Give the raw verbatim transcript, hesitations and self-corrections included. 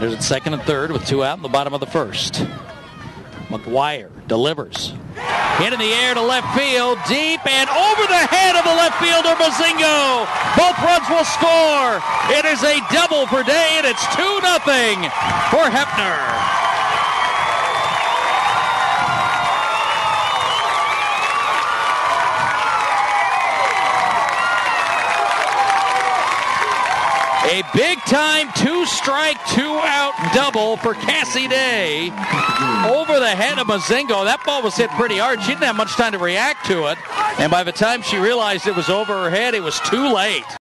Runners at second and third with two out in the bottom of the first. McGuire delivers. Hit in the air to left field, deep and over the head of the left fielder, Mozingo. Both runs will score. It is a double for Day, and it's two nothing for Heppner. A big-time two-strike, two-out double for Cassi Day over the head of Mozingo. That ball was hit pretty hard. She didn't have much time to react to it, and by the time she realized it was over her head, it was too late.